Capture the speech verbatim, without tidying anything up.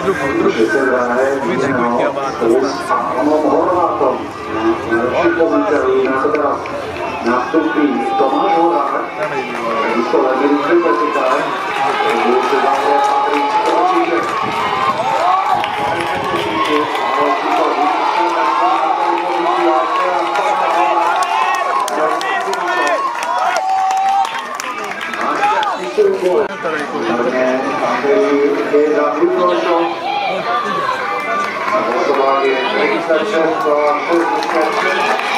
jdu po druhu. Víc jako kiabát. Nastupí Tomáš Horák, místo Legeny Připetitá, se dále Patrik Kovačíček. Hlasování registrace